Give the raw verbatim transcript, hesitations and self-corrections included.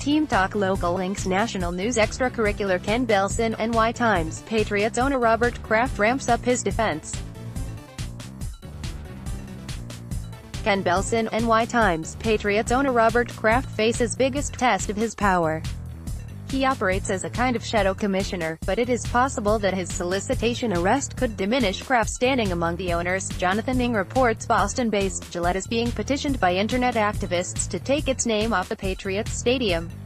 Team Talk Local Links National News Extracurricular Ken Belson, N Y Times, Patriots owner Robert Kraft ramps up his defense. Ken Belson, N Y Times, Patriots owner Robert Kraft faces biggest test of his power. He operates as a kind of shadow commissioner, but it is possible that his solicitation arrest could diminish Kraft's standing among the owners. Jonathan Ng reports Boston-based Gillette is being petitioned by internet activists to take its name off the Patriots stadium.